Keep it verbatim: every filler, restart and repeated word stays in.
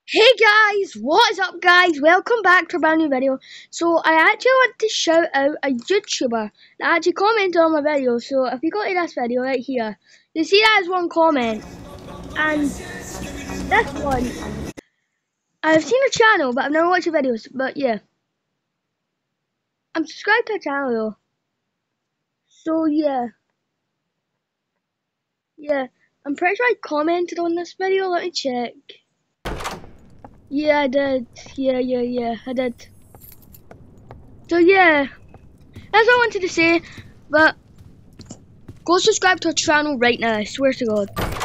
Hey guys, what is up guys? Welcome back to a brand new video. So I actually want to shout out a YouTuber that actually commented on my video. So if you go to this video right here, you see that as one comment. And this one, I've seen her channel but I've never watched her videos. But yeah, I'm subscribed to her channel though. So yeah, yeah, I'm pretty sure I commented on this video. Let me check. Yeah, I did. Yeah, yeah, yeah, I did. So yeah, that's what I wanted to say, but go subscribe to our channel right now, I swear to God.